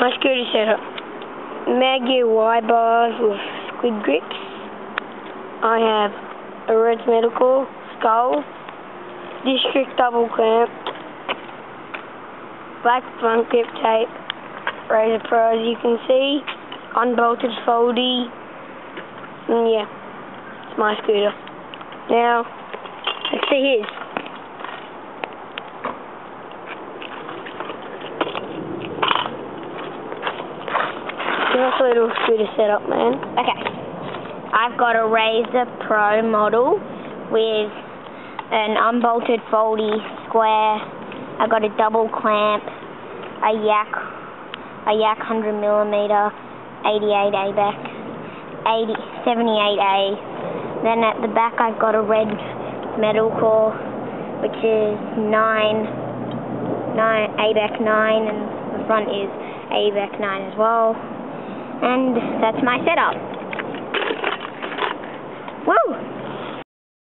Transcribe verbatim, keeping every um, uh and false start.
My scooter setup. Maggear Y bars with squid grips. I have a Reds Medical skull, District double clamp, black front grip tape, Razor Pro as you can see, unbolted foldy, and yeah, it's my scooter. Now, let's see his. Nice little scooter setup, man. Okay. I've got a Razor Pro model with an unbolted foldy square. I've got a double clamp, a Yak, a Yak one hundred millimeter, eighty-eight A B E C, eighty, seventy-eight A. Then at the back I've got a Red Medical, which is nine, nine A B E C nine, and the front is A B E C nine as well. And that's my setup.